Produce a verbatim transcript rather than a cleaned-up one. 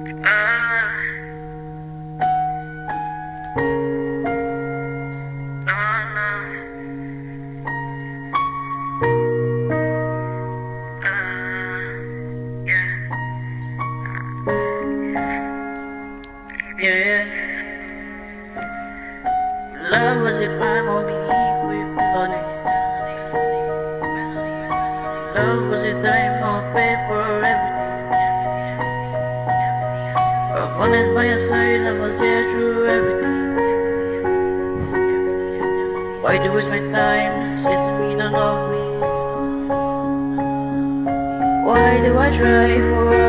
Yeah, love was a crime on me for you felony. Love was a dime on pay for everything. But when it's by your side, I was there through everything. Why do you waste my time? Say to me, don't love me. Why do I try for